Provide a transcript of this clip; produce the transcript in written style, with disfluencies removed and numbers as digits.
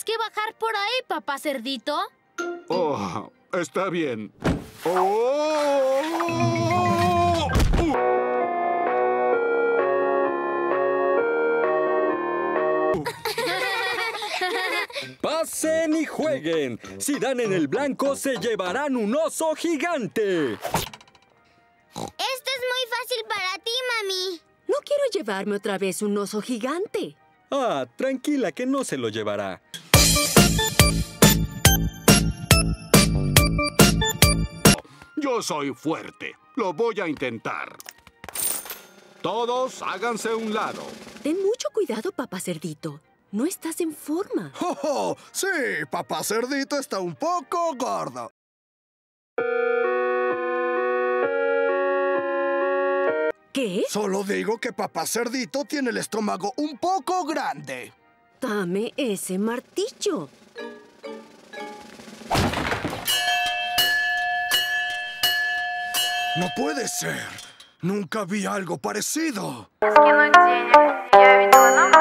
que bajar por ahí, papá cerdito. Oh, está bien. ¡Oh! ¡Pasen y jueguen! Si dan en el blanco, se llevarán un oso gigante. Esto es muy fácil para ti, mami. No quiero llevarme otra vez un oso gigante. Ah, tranquila, que no se lo llevará. Yo soy fuerte. Lo voy a intentar. Todos háganse a un lado. Ten mucho cuidado, papá cerdito. No estás en forma. ¡Oh, oh! Sí, papá cerdito está un poco gordo. ¿Qué? Solo digo que papá cerdito tiene el estómago un poco grande. Dame ese martillo. No puede ser. Nunca vi algo parecido. Скинуть денег. Я видела